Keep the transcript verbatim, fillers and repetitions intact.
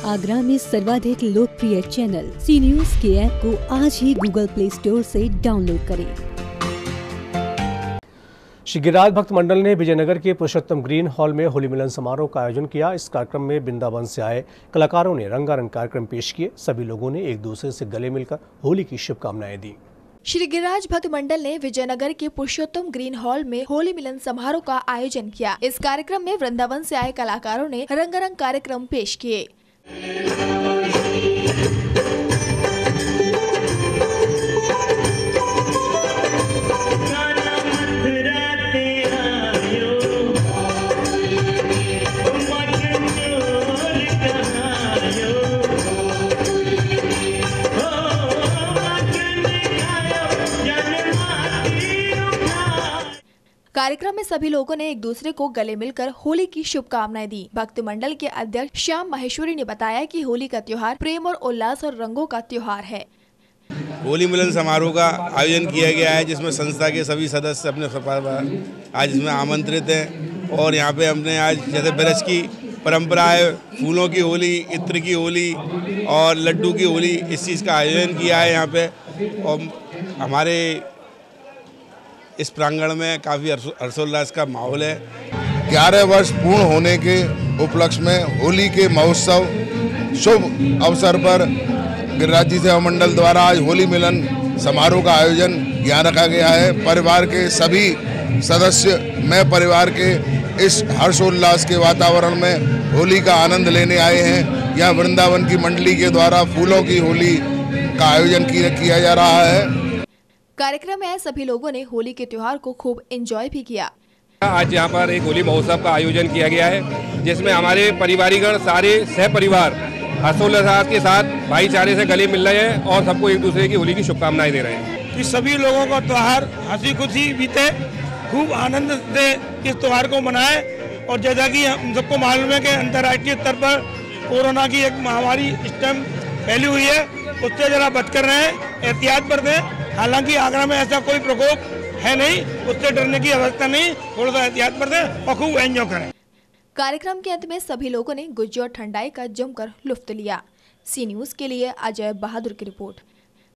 आगरा में सर्वाधिक लोकप्रिय चैनल सी न्यूज के ऐप को आज ही गूगल प्ले स्टोर से डाउनलोड करें। श्री गिरिराज भक्त मंडल ने विजयनगर के पुरुषोत्तम ग्रीन हॉल में होली मिलन समारोह का आयोजन किया। इस कार्यक्रम में वृंदावन से आए कलाकारों ने रंगारंग कार्यक्रम पेश किए। सभी लोगों ने एक दूसरे से गले मिलकर होली की शुभकामनाएं दी। श्री गिरिराज भक्त मंडल ने विजयनगर के पुरुषोत्तम ग्रीन हॉल में होली मिलन समारोह का आयोजन किया। इस कार्यक्रम में वृंदावन से आए कलाकारों ने रंगारंग कार्यक्रम पेश किए। कार्यक्रम में सभी लोगों ने एक दूसरे को गले मिलकर होली की शुभकामनाएं दी। भक्त मंडल के अध्यक्ष श्याम माहेश्वरी ने बताया कि होली का त्योहार प्रेम और उल्लास और रंगों का त्योहार है। होली मिलन समारोह का आयोजन किया गया है, जिसमें संस्था के सभी सदस्य अपने आज इसमें आमंत्रित हैं। और यहाँ पे हमने आज जैसे ब्रज की परंपरा है, फूलों की होली, इत्र की होली और लड्डू की होली, इस चीज़ का आयोजन किया है यहाँ पे। और हमारे इस प्रांगण में काफ़ी हर्षोल्लास का माहौल है। ग्यारह वर्ष पूर्ण होने के उपलक्ष्य में होली के महोत्सव शुभ अवसर पर गिरिराज जी सेवा मंडल द्वारा आज होली मिलन समारोह का आयोजन यहाँ रखा गया है। परिवार के सभी सदस्य मैं परिवार के इस हर्षोल्लास के वातावरण में होली का आनंद लेने आए हैं। यहाँ वृंदावन की मंडली के द्वारा फूलों की होली का आयोजन किया जा रहा है। कार्यक्रम में सभी लोगों ने होली के त्योहार को खूब एंजॉय भी किया। आज यहाँ पर एक होली महोत्सव का आयोजन किया गया है, जिसमें हमारे परिवारीगण सारे सह परिवार हर्षोल्लास के साथ भाईचारे से गले मिल रहे हैं और सबको एक दूसरे की होली की शुभकामनाएं दे रहे हैं। कि सभी लोगों का त्योहार हंसी खुशी बीते, खूब आनंद से इस त्योहार को मनाए। और जैसा कि हम सबको मालूम है कि अंतर्राष्ट्रीय स्तर पर कोरोना की एक महामारी इस टाइम फैली हुई है, उससे जरा बचकर रहें, एहतियात बरतें। हालांकि आगरा में ऐसा कोई प्रकोप है नहीं, उससे डरने की आवश्यकता नहीं, थोड़ा सा एहतियात बरतें और खूब एंजॉय करें। कार्यक्रम के अंत में सभी लोगों ने गुज्जी और ठंडाई का जमकर लुत्फ लिया। सी न्यूज के लिए अजय बहादुर की रिपोर्ट।